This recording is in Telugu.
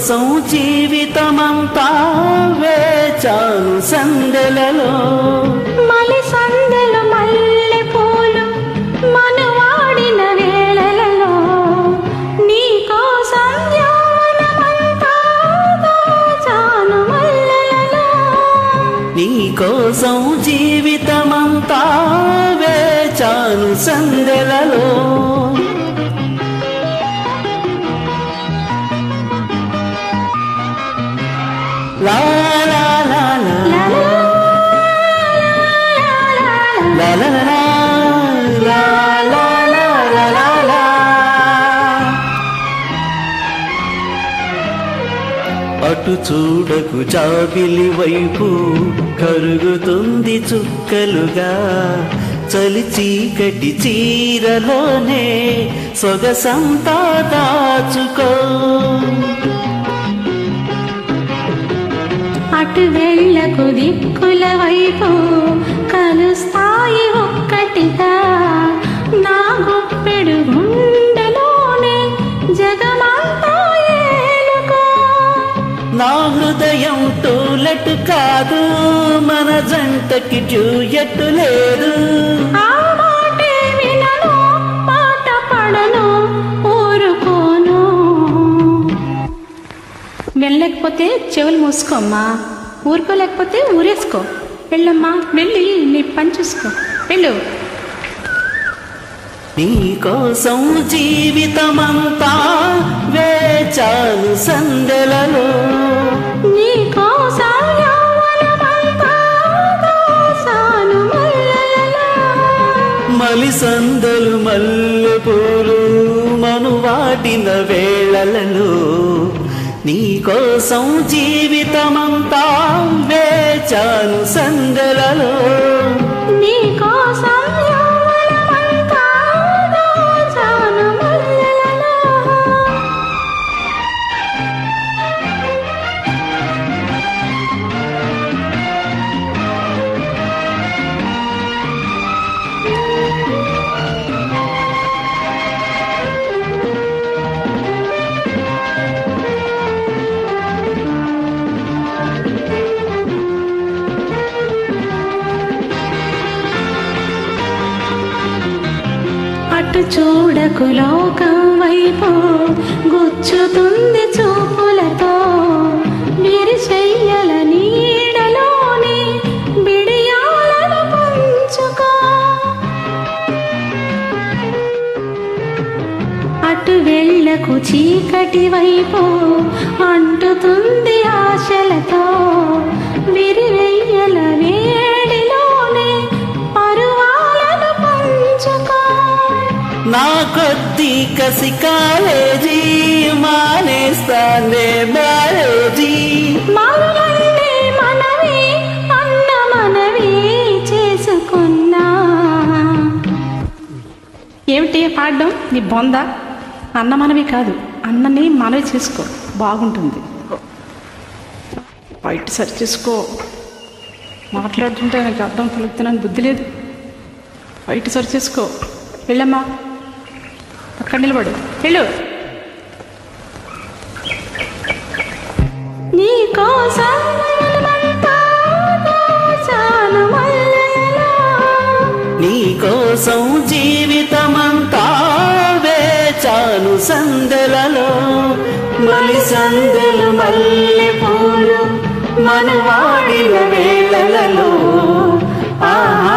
కోసం జీవితమంతా వేచాను సందెలలో మలి సందెలు మల్లె పూలు మనువాడిన వేళలలో నీ కోసం యౌవనమంతా దాచాను మల్లెలలో నీ కోసం జీవితమంతా వేచాను సందెలలో లా లా లా లా లా లా లా లా. అటు చూడకు జాబిలి వైపు కరుగుతుంది చుక్కలుగా చలి చీకటి చీరలోనే సొగసంతా దాచుకో అటు వెళ్ళకు దిక్కుల వైపు కలుస్తాయి ఒక్కటిగా నా గుప్పెడు గుండెలోనే జగమంతా ఏలుకో నా హృదయం టూలెట్ కాదు మన జంటకి డ్యూయెట్ లేదు ఆ మాటే వినను పాట పడను ఊరుకోను వెళ్ళలేకపోతే చెవులు మూసుకోమ్మా ఊరుకోలేకపోతే ఊరేసుకో వెళ్ళమ్మా వెళ్ళి నీ పని చూసుకో వెళ్ళు నీ కోసం జీవితమంతా వేచాను సందెలలో నీ కోసం యౌవనమంతా దాచాను మల్లెలలో మలి సందెలు మల్లె పూలు మనువాడిన వేళలలో నీ కోసం జీవితమంతా వేచాను సందెలలో నీ కోసం యౌవనమంతా దాచాను మల్లెలలో అటు చూడకు లోకం వైపు గుచ్చుతుంది చూపులతో విరిశయ్యల నీడలోని బిడియాలను పంచుకో అటు వెళ్ళకు చీకటి వైపు అంటుతుంది ఆశలతో విరివెయ్యల వేడిలోనే పరువాలను పంచుకో నా కొద్ది కసి కాలేజీ మానేస్తానే మ్యారేజీ మరులంటే మనవి అన్న మనవి చేసుకున్నా ఏమిటి పాడడం నీ బొంద అన్న మనవి కాదు అన్నని మనవి చేసుకో బాగుంటుంది బయట సరి చేసుకో మాట్లాడుతుంటే నాకు అర్థం పలుకుతున్నాను బుద్ధి లేదు బయట సరి చేసుకో వెళ్ళమ్మా అక్కడ నిలబడు వెళ్ళు నీ కోసం నీ కోసం జీవితమంతా వేచాను సందెలలో మలి సందెలు మల్లె పూలు మనవాడిన వేళలలో ఆహా